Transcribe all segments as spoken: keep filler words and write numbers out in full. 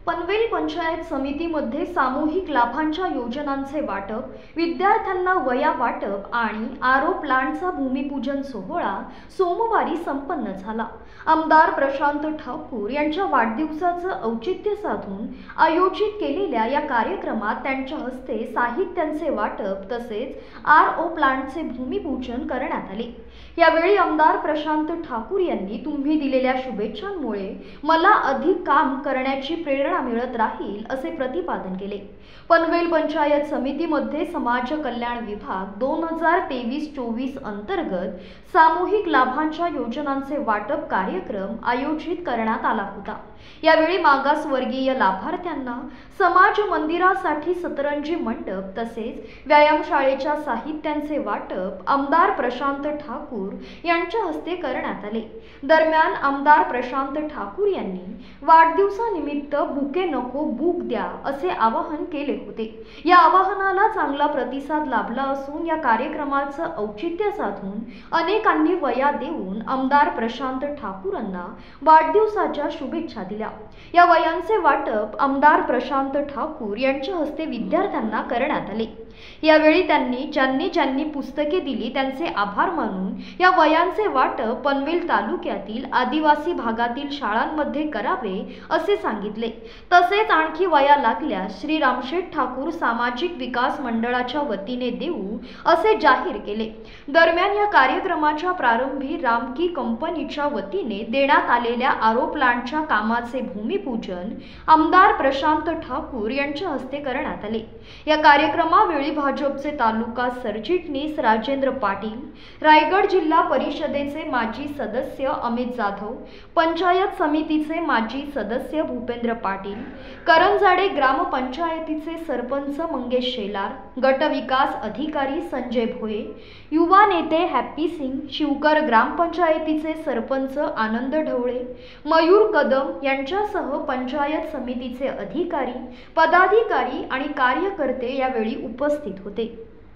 पनवेल पंचायत समितीमध्ये सामूहिक लाभांच्या योजनांचे वाटप, विद्यार्थ्यांना वया वाटप आणि आरो प्लांटचा भूमिपूजन सोहळा सोमवारी संपन्न झाला। आमदार प्रशांत ठाकूर यांच्या वाढदिवसाचं औचित्य साधून आयोजित केलेल्या या कार्यक्रमात त्यांच्या हस्ते साहित्यांचे वाटप तसेच आर ओ प्लांटचे भूमिपूजन करण्यात आले। यावेळी आमदार प्रशांत ठाकूर यांनी तुम्ही दिलेल्या शुभेच्छांमुळे मला अधिक काम करण्याची प्रेरणा मिळत राहील असे प्रतिपादन केले। पनवेल पंचायत समितीमध्ये समाज कल्याण विभाग दोन हजार तेवीस चोवीस अंतर्गत सामूहिक लाभांच्या योजनांचे वाटप कार्यक्रम आयोजित करण्यात आला होता। यावेळी मागासवर्गीय लाभार्थ्यांना समाज मंदिरासाठी सतरंजी मंडप तसेच व्यायामशाळेच्या साहित्यांचे वाटप आमदार प्रशांत ठाकूर यांच्या हस्ते करण्यात आले। दरम्यान आमदार प्रशांत ठाकूर यांनी वाढदिवसानिमित्त बुके नको बुक द्या असे आवाहन केले होते। या आवाहनाला चांगला प्रतिसाद लाभला असून या कार्यक्रमाचं औचित्य साधून अनेकांनी वया देऊन आमदार प्रशांत ठाकूरांना वाढदिवसाच्या शुभेच्छा दिल्या। या वयांचे वाटप आमदार प्रशांत ठाकूर यांच्या हस्ते विद्यार्थ्यांना करण्यात आले। यावेळी त्यांनी ज्यांनी ज्यांनी पुस्तके दिली त्यांचे आभार मानून या वयांचे वाटप पनवेल तालुक्यातील आदिवासी भागातील शाळांमध्ये करावे असे सांगितले। तसेच आणखी वया लागल्यास श्री रामशेठ ठाकूर सामाजिक विकास मंडळाच्या वतीने देऊ असे जाहीर केले। दरम्यान या कार्यक्रमाच्या प्रारंभी रामकी कंपनीच्या वतीने देण्यात आलेल्या आरो प्लांटच्या कामाचे भूमिपूजन आमदार प्रशांत ठाकूर यांच्या हस्ते करण्यात आले। या कार्यक्रमावेळी भाजपचे तालुका सरचिटणीस राजेंद्र पाटील, रायगड जिल्हा परिषदेचे माजी सदस्य अमित जाधव, पंचायत समितीचे माजी सदस्य भूपेंद्र पाटील, करंजाडे ग्रामपंचायतीचे सरपंच मंगेश शेलार, गट विकास अधिकारी संजय भोये, युवा नेते हॅप्पी सिंग, शिवकर ग्रामपंचायतीचे सरपंच आनंद ढवळे, मयूर कदम यांच्यासह पंचायत समितीचे अधिकारी, पदाधिकारी आणि कार्यकर्ते यावेळी उपस्थित होते।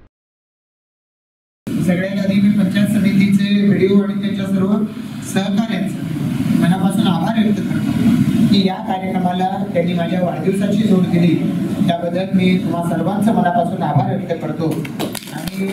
सगळ्यांना आधी मी पंचायत समितीचे व्हिडिओ आणि त्यांच्या सर्व सहकार्यांचे मनापासून आभार व्यक्त करतो की या कार्यक्रमाला त्यांनी माझ्या वाढदिवसाची जोड दिली, त्याबद्दल मी तुम्हा सर्वांचा मनापासून आभार व्यक्त करतो। आणि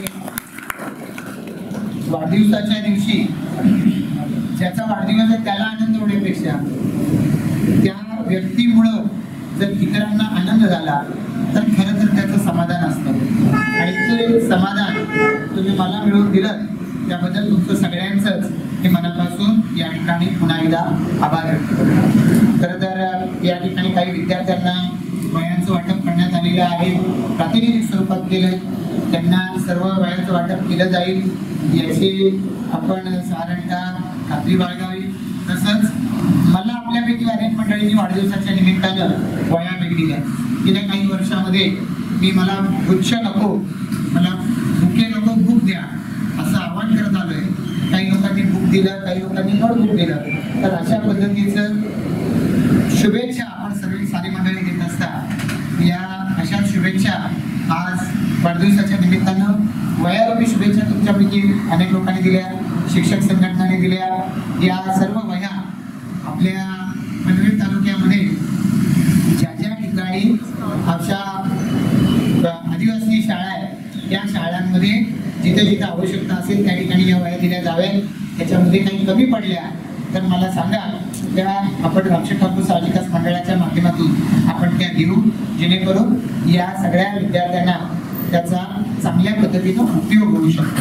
वाढदिवसाच्या दिवशी ज्याचा वाढदिवस आहे त्याला आनंद होण्यापेक्षा त्या व्यक्तीमुळे जर इतरांना आनंद झाला तर खरं तर त्याचं समाधान असतं आणि ते समाधान तुम्ही मला मिळवून दिलं त्याबद्दल तुमचं सगळ्यांचंच हे मनापासून या ठिकाणी पुन्हा एकदा आभार व्यक्त करतो। खरं तर या ठिकाणी काही विद्यार्थ्यांना वयांचं वाटप करण्यात आलेलं आहे, प्रातिनिधिक स्वरूपात केलं, त्यांना सर्व वयांचं वाटप केलं जाईल याची आपण साधारणतः खात्री बाळगावी। तसंच मला आपल्यापैकी अनेक मंडळींनी वाढदिवसाच्या निमित्तानं वया भेट दिल्या। गेल्या काही वर्षामध्ये मी मला गुच्छ नको, मला बुके नको बुक द्या असं आवाहन करत आलोय। काही लोकांनी बुक दिलं, काही लोकांनी नोटबुक दिलं, तर अशा पद्धतीचं शुभेच्छा आपण सर्व सारी मंडळी देत असता या अशा शुभेच्छा आज वाढदिवसाच्या निमित्तानं वयारूपी शुभेच्छा तुमच्यापैकी अनेक लोकांनी दिल्या, शिक्षक संघटनांनी दिल्या। या सर्व वया आपल्या पनवेल तालुक्यामध्ये ज्या ज्या ठिकाणी अशा आदिवासी शाळा आहेत त्या शाळांमध्ये जिथे जिथे आवश्यकता असेल त्या ठिकाणी या वया दिल्या जाव्यात। त्याच्यामध्ये काही कमी पडल्या तर मला सांगा, त्या आपण रामशेठ ठाकूर सामाजिक विकास मंडळाच्या माध्यमातून आपण त्या देऊ, जेणेकरून या सगळ्या विद्यार्थ्यांना त्याचा चांगल्या पद्धतीनं उपयोग होऊ शकतो।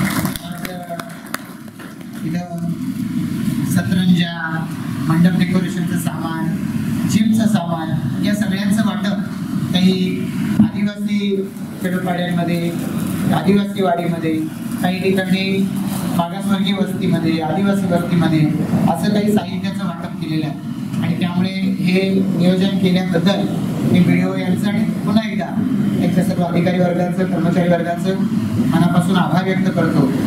इथं सतरंजा, मंडप डेकोरेशनचं सामान, जिमचं सामान या सगळ्यांचं वाटप काही आदिवासी खेडोपाड्यांमध्ये, आदिवासी वाडीमध्ये, काही ठिकाणी मागासवर्गीय वस्तीमध्ये, आदिवासी वस्तीमध्ये असं काही साहित्याचं वाटप केलेलं आहे। आणि त्यामुळे हे नियोजन केल्याबद्दल मी व्हिडिओ यांचं आणि पुन्हा एकदा त्यांच्या सर्व अधिकारी वर्गाचं, कर्मचारी वर्गाचं मनापासून आभार व्यक्त करतो।